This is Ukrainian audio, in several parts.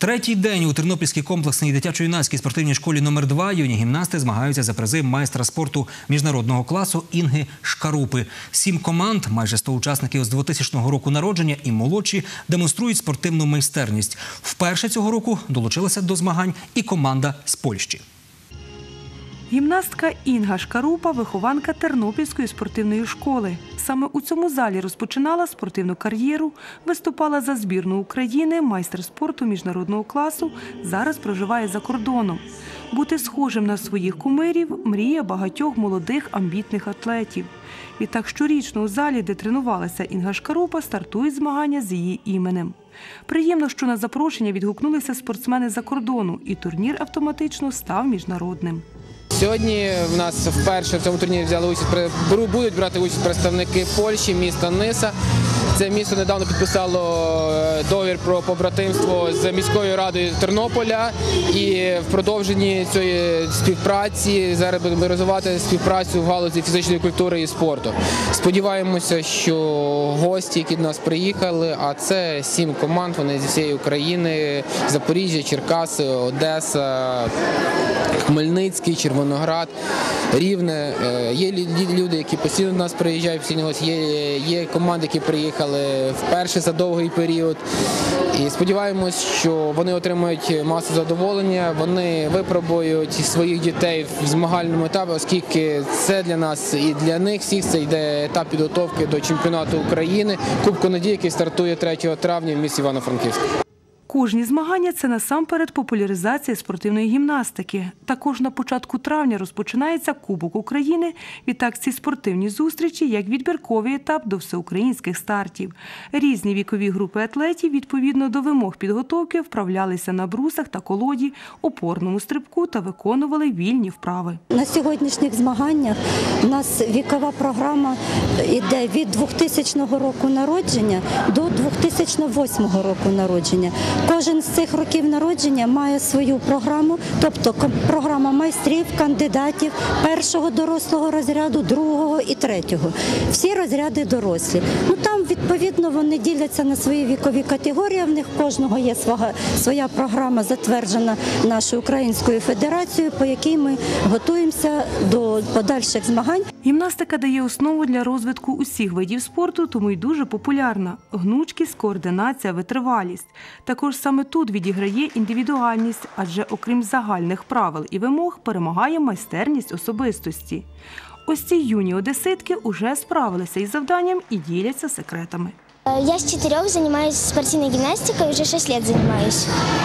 Третій день у Тернопільській комплексній дитячо-юнацькій спортивній школі номер 2 юні гімнасти змагаються за призи майстра спорту міжнародного класу Інги Шкарупи. 7 команд, майже 100 учасників з 2000 року народження і молодші, демонструють спортивну майстерність. Вперше цього року долучилася до змагань і команда з Польщі. Гімнастка Інга Шкарупа – вихованка Тернопільської спортивної школи. Саме у цьому залі розпочинала спортивну кар'єру, виступала за збірну України, майстер спорту міжнародного класу, зараз проживає за кордоном. Бути схожим на своїх кумирів – мрія багатьох молодих амбітних атлетів. Відтак щорічно у залі, де тренувалася Інга Шкарупа, стартують змагання з її іменем. Приємно, що на запрошення відгукнулися спортсмени за кордону, і турнір автоматично став міжнародним. Сьогодні в нас вперше в цьому турнірі будуть брати участь представники Польщі, міста Ниса. Це місто недавно підписало договір про побратимство з міською радою Тернополя. І в продовженні цієї співпраці зараз будемо розвивати співпрацю в галузі фізичної культури і спорту. Сподіваємося, що гості, які до нас приїхали, а це 7 команд, вони зі всієї України, Запоріжжя, Черкаси, Одеса, Хмельницький, Червоноград, Рівне. Є люди, які постійно до нас приїжджають, постійно гості. Є команди, які приїхали вперше за довгий період. І сподіваємось, що вони отримають масу задоволення, вони випробують своїх дітей в змагальному етапі, оскільки це для нас і для них всіх це йде етап підготовки до чемпіонату України, Кубку Надії, який стартує 3 травня в місті Івано-Франківськ. Кожні змагання – це насамперед популяризація спортивної гімнастики. Також на початку травня розпочинається Кубок України. Відтак ці спортивні зустрічі як відбірковий етап до всеукраїнських стартів. Різні вікові групи атлетів відповідно до вимог підготовки вправлялися на брусах та колоді, опорному стрибку та виконували вільні вправи. На сьогоднішніх змаганнях у нас вікова програма йде від 2000 року народження до 2008 року народження. Кожен з цих років народження має свою програму, тобто програма майстрів, кандидатів першого дорослого розряду, другого і третього. Всі розряди дорослі. Там, відповідно, вони діляться на свої вікові категорії, в них кожного є своя програма, затверджена нашою Українською федерацією, по якій ми готуємося до подальших змагань. Гімнастика дає основу для розвитку усіх видів спорту, тому й дуже популярна. Гнучкість, координація, витривалість. Також саме тут відіграє індивідуальність, адже окрім загальних правил і вимог перемагає майстерність особистості. Ось ці юні одеситки уже справилися із завданням і діляться секретами. Я с 4 занимаюсь спортивной гимнастикой, уже 6 лет занимаюсь.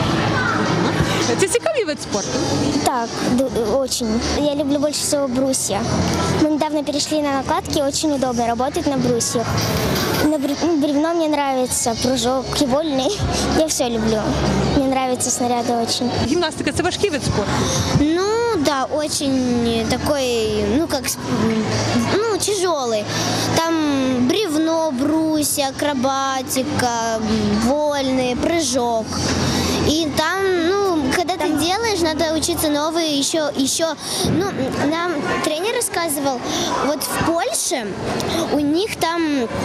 Це цікавий вид спорту? Так, очень. Я люблю больше всего брусья. Мы недавно перешли на накладки, очень удобно работать на брусьях. На бревно мне нравится, прыжок, вольный. Я все люблю. Мне нравятся снаряды очень. Гімнастика – це важкий вид спорту? Да, очень такой, тяжелый. Там бревно, брусья, акробатика, вольный, прыжок. И там, когда ты делаешь, надо учиться новые еще. Нам тренер рассказывал, вот в Польше у них там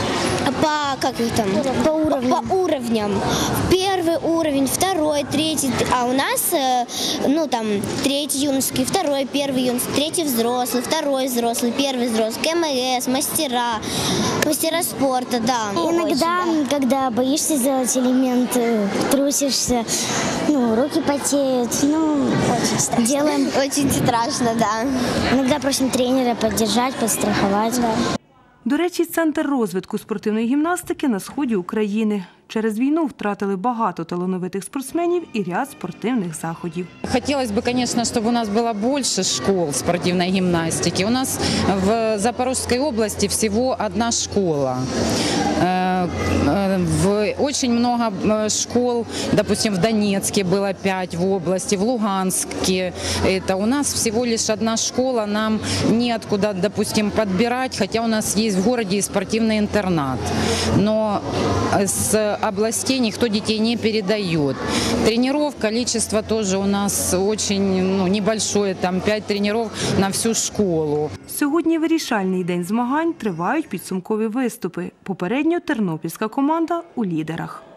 по уровням. Первый уровень, второй, третий, а у нас, третий юношеский, второй, первый юношеский, третий взрослый, второй взрослый, первый взрослый, КМС, мастера спорта, да. Иногда, когда боишься сделать элемент, трусишься, руки потеют, очень страшно. Делаем Очень страшно, да. Иногда просим тренера поддержать, подстраховать. Да. До речі, Центр розвитку спортивної гімнастики на сході України. Через війну втратили багато талановитих спортсменів і ряд спортивних заходів. Хотелось бы, конечно, чтобы у нас было больше школ спортивной гимнастики. У нас в Запорожской области всего 1 школа. Очень много школ, допустим, в Донецке было 5 в области, в Луганске. У нас всего лишь 1 школа, нам неоткуда, допустим, подбирать, хотя у нас есть в городе и спортивный интернат. Но с областей никто детей не передает. Тренеров, количество тоже у нас очень небольшое, там 5 тренеров на всю школу. Сьогодні вирішальний день змагань, тривають підсумкові виступи. Попередньо тернопільська команда у лідерах.